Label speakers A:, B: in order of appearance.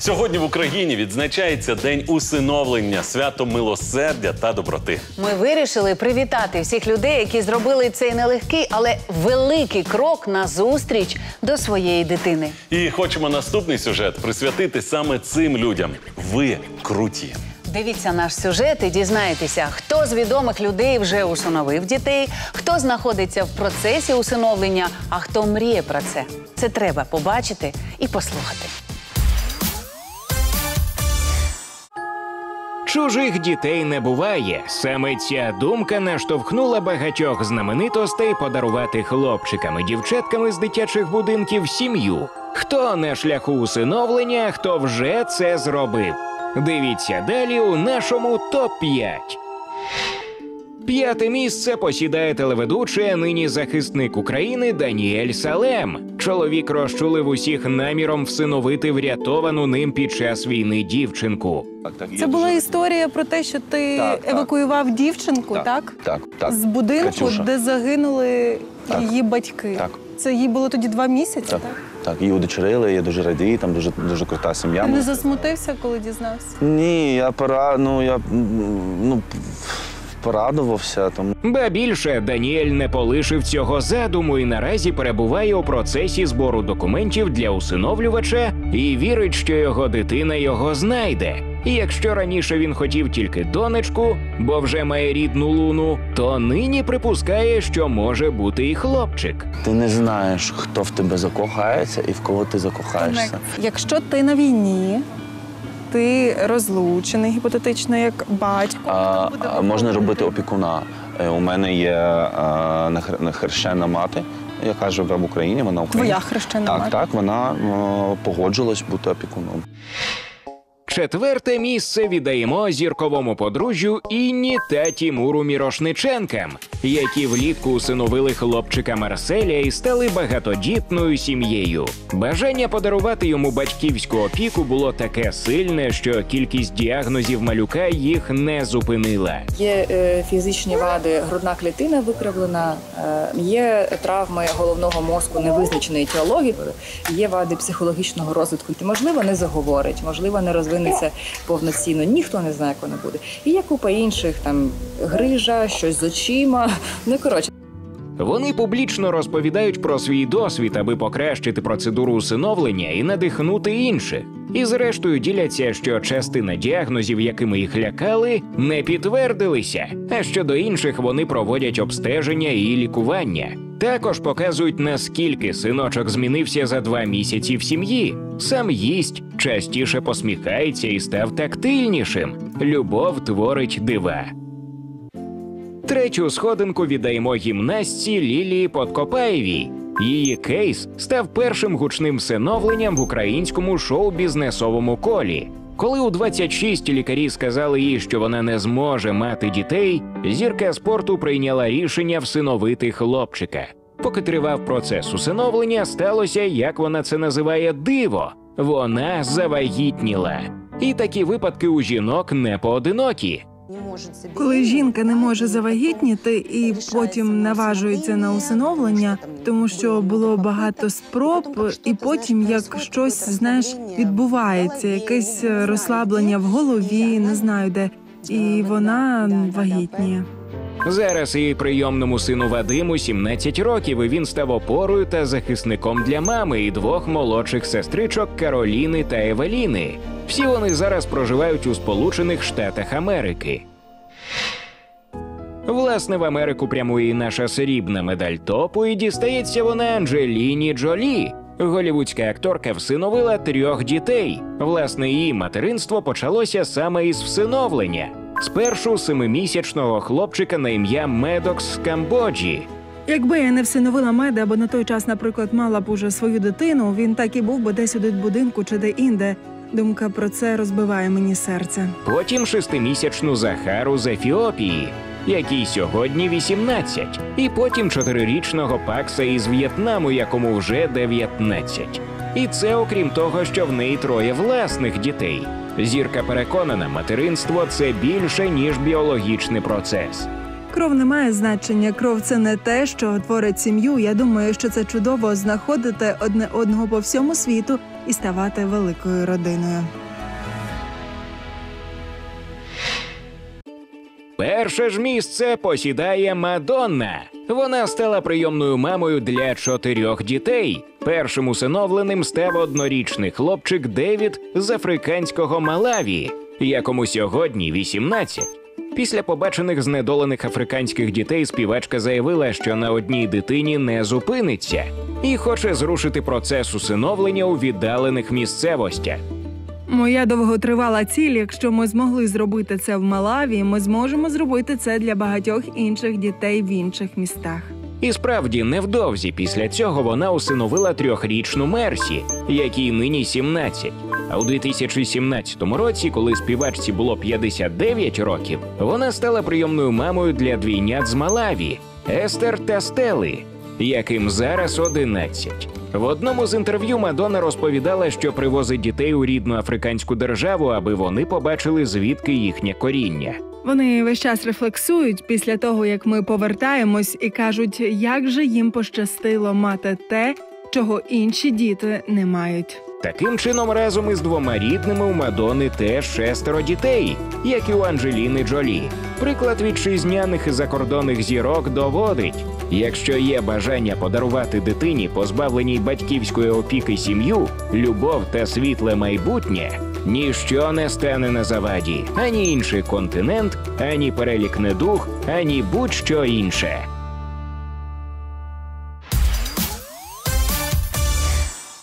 A: Сьогодні в Україні відзначається День усиновлення, свято милосердя та доброти.
B: Ми вирішили привітати всіх людей, які зробили цей нелегкий, але великий крок назустріч до своєї дитини.
A: І хочемо наступний сюжет присвятити саме цим людям. Ви круті!
B: Дивіться наш сюжет і дізнаєтеся, хто з відомих людей вже усиновив дітей, хто знаходиться в процесі усиновлення, а хто мріє про це. Це треба побачити і послухати.
C: Чужих дітей не буває. Саме ця думка наштовхнула багатьох знаменитостей подарувати хлопчикам і дівчаткам з дитячих будинків сім'ю. Хто на шляху усиновлення, хто вже це зробив. Дивіться далі у нашому ТОП-5. П'яте місце посідає телеведучий, а нині захисник України Даніель Салем. Чоловік розчулив усіх наміром всиновити врятовану ним під час війни дівчинку.
D: Це була історія про те, що ти евакуював дівчинку, так?
E: Так.
D: З будинку,
E: Катюша.
D: де загинули її батьки.
E: Так.
D: Це їй було тоді 2 місяці, так?
E: Так, її удочерили, я дуже радію, там дуже крута сім'я.
D: Ти не засмутився, коли дізнався?
E: Ні, я порадувався. Тому...
C: Ба більше, Даніель не полишив цього задуму і наразі перебуває у процесі збору документів для усиновлювача і вірить, що його дитина його знайде. І якщо раніше він хотів тільки донечку, бо вже має рідну Луну, то нині припускає, що може бути і хлопчик.
E: Ти не знаєш, хто в тебе закохається і в кого ти закохаєшся.
D: Якщо ти на війні, ти розлучений, гіпотетично, як батько.
E: Можна робити опікуна. У мене є хрещена мати, яка живе в Україні, вона українська.
D: Твоя хрещена мати?
E: Так, вона погоджилась бути опікуном.
C: Четверте місце віддаємо зірковому подружжю Інні та Тімуру Мірошниченкам, які влітку усиновили хлопчика Марселя і стали багатодітною сім'єю. Бажання подарувати йому батьківську опіку було таке сильне, що кількість діагнозів малюка їх не зупинила.
F: Є фізичні вади, грудна клітина викривлена, є травми головного мозку невизначеної етіології, є вади психологічного розвитку. Можливо, не заговорить, можливо, не розвинеться повноцінно, ніхто не знає, як воно буде. І є купа інших, там, грижа, щось з очима,
C: Вони публічно розповідають про свій досвід, аби покращити процедуру усиновлення і надихнути інших. І зрештою діляться, що частина діагнозів, якими їх лякали, не підтвердилися, а щодо інших вони проводять обстеження і лікування. Також показують, наскільки синочок змінився за 2 місяці в сім'ї. Сам їсть, частіше посміхається і став тактильнішим. Любов творить дива. Третю сходинку віддаємо гімнастці Лілії Подкопаєвій. Її кейс став першим гучним всиновленням в українському шоу-бізнесовому колі. Коли у 26 лікарі сказали їй, що вона не зможе мати дітей, зірка спорту прийняла рішення всиновити хлопчика. Поки тривав процес усиновлення, сталося, як вона це називає, диво. Вона завагітніла. І такі випадки у жінок не поодинокі.
D: Коли жінка не може завагітніти і потім наважується на усиновлення, тому що було багато спроб, і потім як щось, знаєш, відбувається, якесь розслаблення в голові, не знаю де, і вона вагітніє.
C: Зараз її прийомному сину Вадиму 17 років, і він став опорою та захисником для мами і 2 молодших сестричок Кароліни та Евеліни. Всі вони зараз проживають у Сполучених Штатах Америки. Власне, в Америку прямує і наша срібна медаль топу, і дістається вона Анджеліні Джолі. Голлівудська акторка всиновила 3 дітей. Власне, її материнство почалося саме із всиновлення. Спершу 7-місячного хлопчика на ім'я Медокс з Камбоджі.
D: Якби я не всиновила Меда, або на той час, наприклад, мала б уже свою дитину, він так і був би десь у дитбудинку чи де-інде. Думка про це розбиває мені серце.
C: Потім 6-місячну Захару з Ефіопії, якій сьогодні 18. І потім 4-річного Пакса із В'єтнаму, якому вже 19. І це окрім того, що в неї 3 власних дітей. Зірка переконана, материнство – це більше, ніж біологічний процес.
D: Кров не має значення. Кров – це не те, що творить сім'ю. Я думаю, що це чудово знаходити одне одного по всьому світу і ставати великою родиною.
C: Перше ж місце посідає Мадонна. Вона стала прийомною мамою для 4 дітей. Першим усиновленим став однорічний хлопчик Девід з африканського Малаві, якому сьогодні 18. Після побачених знедолених африканських дітей співачка заявила, що на одній дитині не зупиниться і хоче зрушити процес усиновлення у віддалених місцевостях.
D: Моя довготривала ціль, якщо ми змогли зробити це в Малаві, ми зможемо зробити це для багатьох інших дітей в інших містах.
C: І справді, невдовзі після цього вона усиновила 3-річну Мерсі, якій нині 17. А у 2017 році, коли співачці було 59 років, вона стала прийомною мамою для двійнят з Малаві – Естер та Стели, яким зараз 11. В одному з інтерв'ю Мадонна розповідала, що привозить дітей у рідну африканську державу, аби вони побачили, звідки їхнє коріння.
D: Вони весь час рефлексують після того, як ми повертаємось, і кажуть, як же їм пощастило мати те, чого інші діти не мають.
C: Таким чином, разом із 2 рідними у Мадонни теж 6 дітей, як і у Анджеліни Джолі. Приклад вітчизняних і закордонних зірок доводить, якщо є бажання подарувати дитині, позбавленій батьківської опіки, сім'ю, любов та світле майбутнє, ніщо не стане на заваді. Ані інший континент, ані перелік недуг, ані будь-що інше.